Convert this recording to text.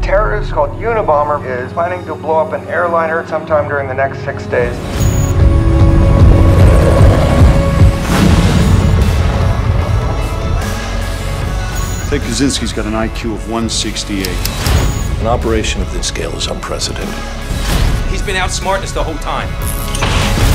terrorist called Unabomber is planning to blow up an airliner sometime during the next 6 days. Ted Kaczynski's got an IQ of 168. An operation of this scale is unprecedented. He's been outsmarting us the whole time.